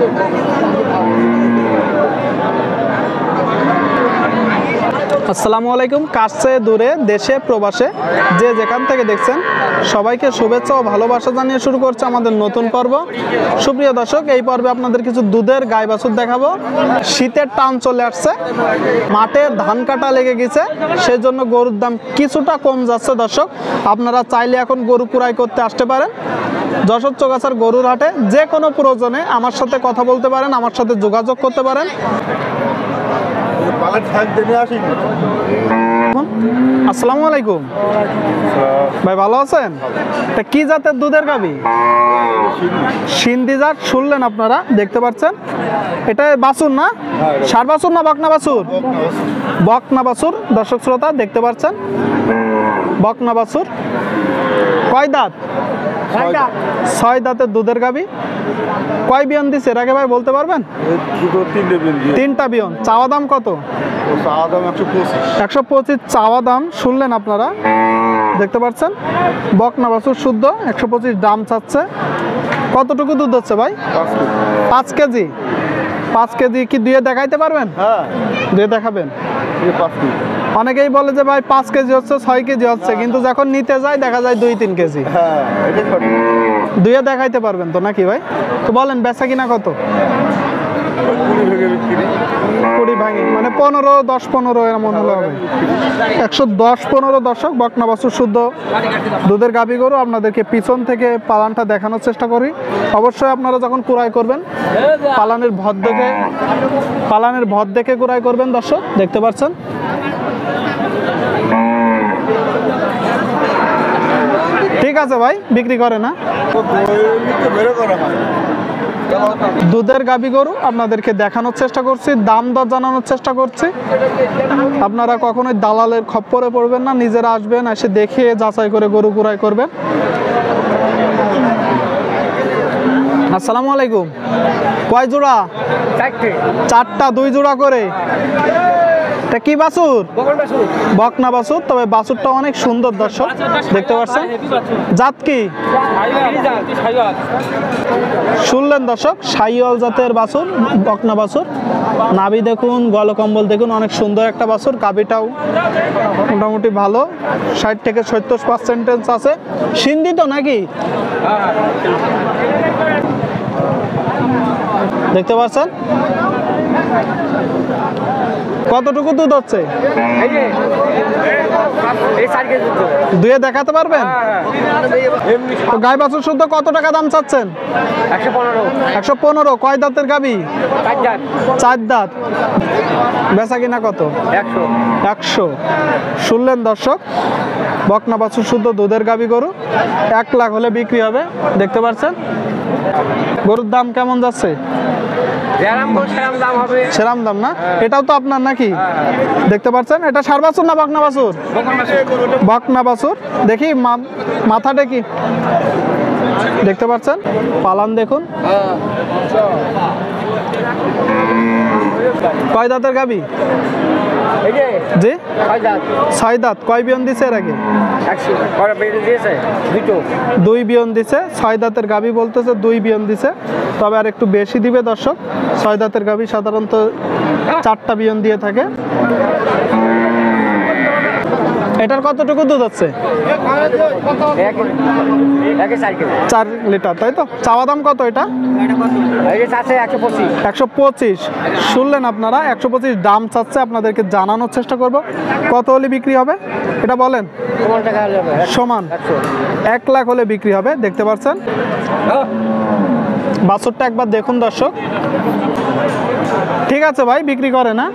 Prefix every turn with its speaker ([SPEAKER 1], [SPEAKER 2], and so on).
[SPEAKER 1] আসসালামু আলাইকুম। কাছে দূরে দেশে প্রবাসে যে যেখান থেকে দেখছেন সবাইকে শুভেচ্ছা ও ভালোবাসা জানিয়ে শুরু করছে আমাদের নতুন পর্ব। সুপ্রিয় দর্শক, এই পর্বে আপনাদের কিছু দুধের গাই বাছুর দেখাবো। শীতের টান চলে আসছে, মাঠে ধান কাটা লেগে গেছে, সেই জন্য গরুর দাম কিছুটা কম যাচ্ছে। দর্শক, আপনারা চাইলে এখন গরু কুড়াই করতে আসতে পারেন যশোর চৌগাছার গরুর হাটে। যে কোনো প্রয়োজনে আমার সাথে কথা বলতে পারেন, আমার সাথে যোগাযোগ করতে পারেন। আসসালামু আলাইকুম ভাই, ভালো আছেন? কি জাতের দুধের গাভী? সিন্ধি জাত। শুনলেন আপনারা, দেখতে পাচ্ছেন এটা বাছুর না? ষাঁড় বাছুর না বকনা বাছুর? বকনা বাছুর। দর্শক শ্রোতা দেখতে পাচ্ছেন বকনা বাছুর। কয় দাঁত? 6 দাঁতের দুধের গাভী। কয় বিয়ন দিছে এর আগে ভাই বলতে পারবেন? 3টা বিয়ন। চাওয়া দাম কত? 125 চাওয়া দাম। শুনলেন আপনারা, দেখতে পাচ্ছেন বকনা বাছুর শুদ্ধ। 125 দাম চাচ্ছে। কতটুকু দুধ হচ্ছে ভাই? 5 কেজি। 5 কেজি কি দুয়ে দেখাইতে পারবেন? দুয়ে দেখাবেন? অনেকেই বলে যে ভাই 5 কেজি হচ্ছে, 6 কেজি হচ্ছে, কিন্তু যখন নিতে যায় দেখা যায় 2-3 কেজি। দুয়ে দেখাইতে পারবেন তো নাকি ভাই? তো বলেন বেচা কিনা কত? 20 ভাঙি মানে 15, 10, 15 এমন হলে হবে। 110, 15 দর্শক বকনা বাছুর শুদ্ধ দুধের গাভী গরু। আপনাদেরকে পিছন থেকে পালানটা দেখানোর চেষ্টা করি। অবশ্যই আপনারা যখন কুড়াই করবেন পালানের ভর দেখে কুড়াই করবেন। দর্শক দেখতে পাচ্ছেন ঠিক আছে ভাই, বিক্রি করে না। দুধের গাভী গরু আপনাদেরকে দেখানোর চেষ্টা করছি, দাম দর জানানোর চেষ্টা করছি। আপনারা কখনোই দালালের খপ্পরে পড়বেন না, নিজেরা আসবেন, এসে দেখে যাচাই করে গরু কুড়াই করবেন। আসসালামু আলাইকুম। কয় জোড়া? 4টা, 2 জোড়া করে। এটা কি বাছুর? বকনা বাছুর। তবে বাছুরটা অনেক সুন্দর দর্শক, দেখতে পাচ্ছেন। জাত কি? শুনলেন দর্শক, শাহিওয়াল জাতের বাছুর, বকনা বাছুর। নাভি দেখুন, গলকম্বল দেখুন, অনেক সুন্দর একটা বাছুর। গাভীটাও মোটামুটি ভালো, 60 থেকে 70% আছে। সিন্ধি তো নাকি? দেখতে পাচ্ছেন কতটুকু দুধ হচ্ছে? দুয়ে দেখাতে পারবেন? গাই বাছুর শুদ্ধ কত টাকা দাম চাচ্ছেন? 115। কয় দাঁতের গাভী? 4 দাঁত। বেচা কিনা কত? 100। শুনলেন দর্শক, বকনা বাছুর শুদ্ধ দুধের গাভী গরু 1 লাখ হলে বিক্রি হবে। দেখতে পাচ্ছেন গরুর দাম কেমন যাচ্ছে? সেরাম দাম না? এটাও তো আপনার নাকি? দেখতে পাচ্ছেন এটা ষাঁড় বাছুর না বকনা বাছুর? বকনা বাছুর। দেখি মাথাটা কি, দেখতে পাচ্ছেন পালান দেখুন। কয় দাঁতের গাভী? জি 6 দাঁত। কয় বিয়ন দিছে এর আগে? 2 বিয়ন দিছে। 6 দাঁতের গাভী বলতেছে 2 বিয়ন দিছে, তবে আর একটু বেশি দিবে দর্শক। 6 দাঁতের গাভী সাধারণত 4টা বিয়ন দিয়ে থাকে। এটার কতটুকু দুধ হচ্ছে? 4 লিটার, তাই তো? চাওয়া দাম কত এটা? 125। শুনলেন আপনারা, 125 দাম চাচ্ছে। আপনাদেরকে জানানোর চেষ্টা করব কত হলে বিক্রি হবে। এটা বলেন। সমান 1 লাখ হলে বিক্রি হবে। দেখতে পাচ্ছেন বাছুরটা একবার দেখুন দর্শক। ঠিক আছে ভাই, বিক্রি করে না।